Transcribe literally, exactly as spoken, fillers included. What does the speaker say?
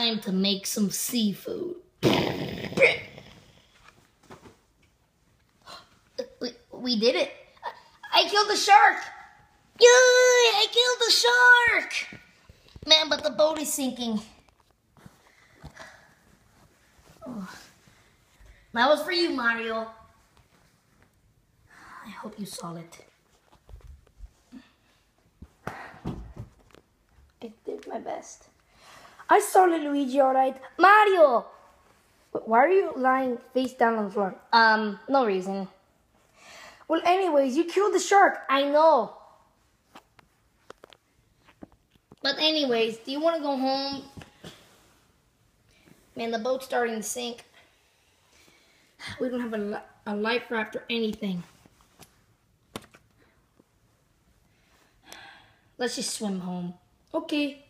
time to make some seafood. we, we did it. I killed the shark. Yay! I killed the shark. Man, but the boat is sinking. Oh. That was for you, Mario. I hope you saw it. I did my best. I saw it, Luigi, alright. Mario! Why are you lying face down on the floor? Um, no reason. Well, anyways, you killed the shark. I know. But anyways, do you want to go home? Man, the boat's starting to sink. We don't have a, a life raft or anything. Let's just swim home. Okay.